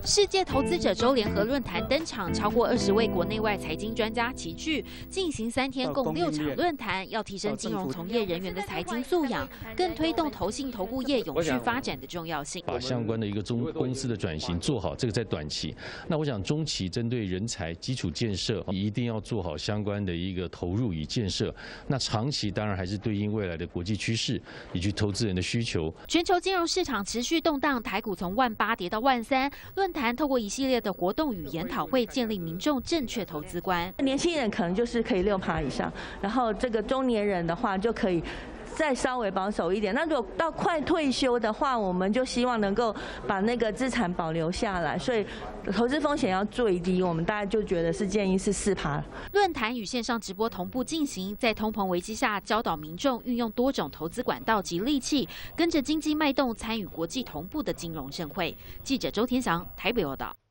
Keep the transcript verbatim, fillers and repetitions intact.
世界投资者周联合论坛登场，超过二十位国内外财经专家齐聚，进行三天共六场论坛，要提升金融从业人员的财经素养，更推动投信投顾业永续发展的重要性。 把相关的一个中公司的转型做好，这个在短期。那我想中期针对人才基础建设，一定要做好相关的一个投入与建设。那长期当然还是对应未来的国际趋势以及投资人的需求。 全球金融市场持续动荡，台股从万八跌到万三。论坛透过一系列的活动与研讨会，建立民众正确投资观。 年轻人可能就是可以六趴以上，然后这个中年人的话就可以再稍微保守一点。那如果到快退休的话，我们就希望能够把那个资产保留下来，所以投资风险要最低。我们大概就觉得是建议是四趴。 论坛与线上直播同步进行，在通膨危机下，教导民众运用多种投资管道及利器，跟着经济脉动参与国际同步的金融盛会。记者周天祥台北报道。